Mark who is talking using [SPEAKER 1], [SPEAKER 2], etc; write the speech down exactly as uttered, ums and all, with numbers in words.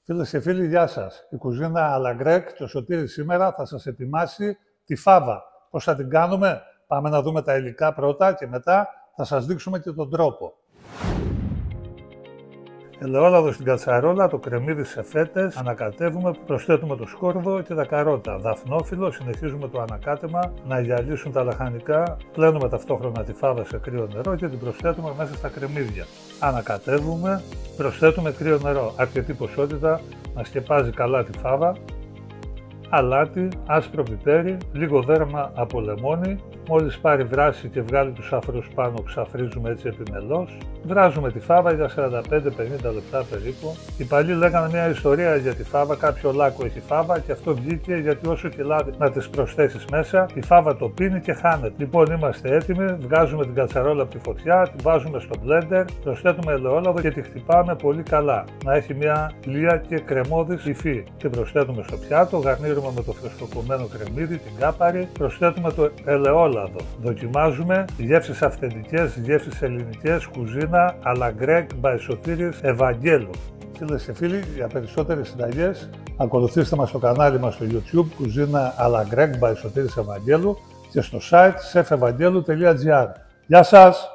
[SPEAKER 1] Φίλες και φίλοι, γεια σας. Η κουζίνα Αλαγκρέκ και ο Σωτήρης σήμερα θα σας ετοιμάσει τη φάβα. Πώς θα την κάνουμε? Πάμε να δούμε τα υλικά πρώτα και μετά θα σας δείξουμε και τον τρόπο. Ελαιόλαδο στην κατσαρόλα, το κρεμμύδι σε φέτες, ανακατεύουμε, προσθέτουμε το σκόρδο και τα καρότα. Δαφνόφυλλο, συνεχίζουμε το ανακάτεμα να γυαλίσουν τα λαχανικά. Πλένουμε ταυτόχρονα τη φάβα σε κρύο νερό και την προσθέτουμε μέσα στα κρεμμύδια. Ανακατεύουμε, προσθέτουμε κρύο νερό, αρκετή ποσότητα να σκεπάζει καλά τη φάβα. Αλάτι, άσπρο πιπέρι, λίγο δέρμα από λεμόνι. Μόλις πάρει βράση και βγάλει τους αφρούς πάνω, ξαφρίζουμε έτσι επιμελώς. Βράζουμε τη φάβα για σαράντα πέντε με πενήντα λεπτά περίπου. Οι παλιοί λέγανε μια ιστορία για τη φάβα, κάποιο λάκκο έχει φάβα και αυτό βγήκε γιατί όσο κιλάτι να τις προσθέσεις μέσα, η φάβα το πίνει και χάνεται. Λοιπόν, είμαστε έτοιμοι, βγάζουμε την κατσαρόλα από τη φωτιά, την βάζουμε στο blender, προσθέτουμε ελαιόλαδο και τη χτυπάμε πολύ καλά. Να έχει μια λία και κρεμώδης υφή. Την προσθέτουμε στο πιάτο, γαρνίρουμε με το φρεσκοκομμένο κρεμμύδι, την κάπαρη, προσθέτουμε το ελαιόλαδο. Δοκιμάζουμε γεύσεις αυθεντικές, γεύσεις ελληνικές, κουζίνα Αλαγκρέκ by Σωτήρης Ευαγγέλου. Φίλες και φίλοι, για περισσότερες συνταγές ακολουθήστε μας στο κανάλι μας στο YouTube, κουζίνα Αλαγκρέκ by Σωτήρης Ευαγγέλου και στο site σεφ ευαγγέλου τελεία τζι άρ. Γεια σας!